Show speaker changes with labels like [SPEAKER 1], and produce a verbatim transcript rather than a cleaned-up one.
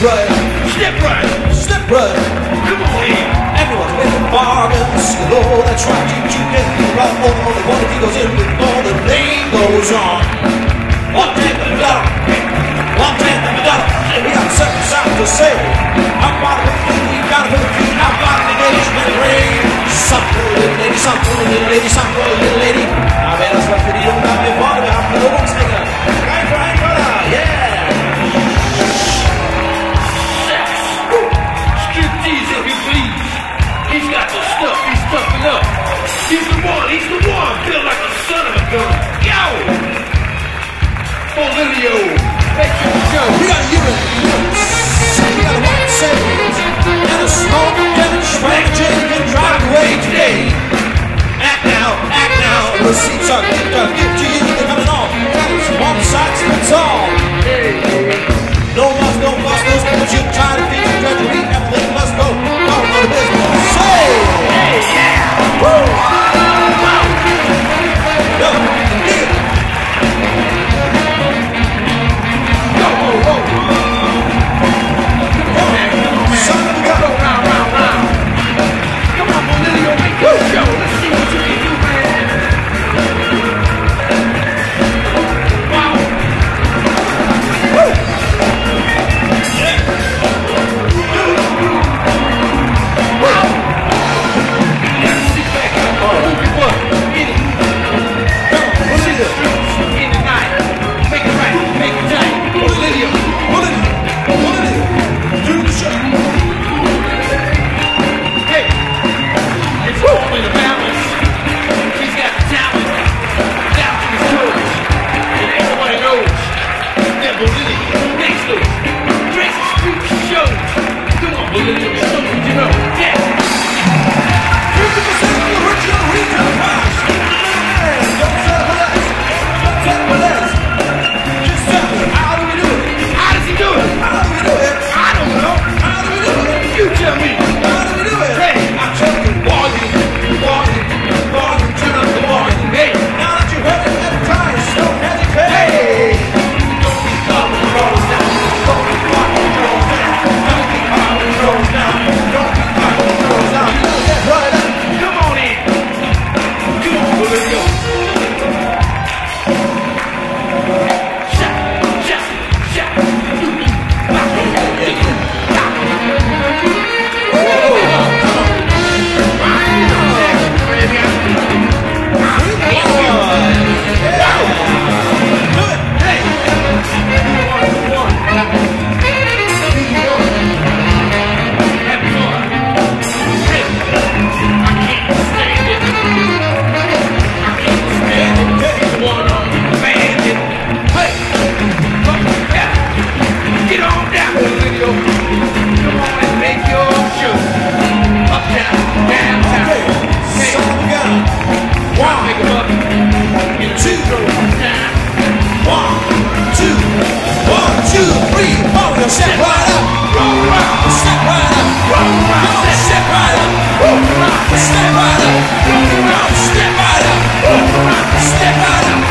[SPEAKER 1] right, step right, step right. Come on in. Everyone's making bargains. Oh, that's right. You, you get right on the quality goes in before the name goes on. One tenth of a dollar. One tenth of a dollar. We got something, something to say. I'm bottom of the key. You gotta put the key. I'm bottom of the engagement ring. Something, little lady, something, little lady, something, little lady. I bet that's what the young man before me. I'm the one singer. Right, right, brother. Yeah.
[SPEAKER 2] He's got the stuff, he's stuffing up. He's the one, he's the one, built like a son of a gun. Yo! Bolivio, make your show.
[SPEAKER 1] We got you in we got a white sails and a small demonstrator you can drive away today. Act now, act now. The seats are gift up, gift to you, they're coming off. It's one size fits all.
[SPEAKER 2] Hey.
[SPEAKER 1] No fuss, no fuss, no but you try to fix your treasury, everything must go. All on the business. Say!
[SPEAKER 2] Hey, yeah!
[SPEAKER 1] Woo! Wow! Go! Here!
[SPEAKER 2] Go, go, go! Come on, man, come on, man.
[SPEAKER 1] Son of a gun!
[SPEAKER 2] Go round, round, round. Come on, Bolivio, make your show. Let's see what you can do, man. Wow!
[SPEAKER 1] Woo! Step right up, roll right, step right up, roll right, step right up, roll right, step right up, roll right, step right up, roll right, step right up.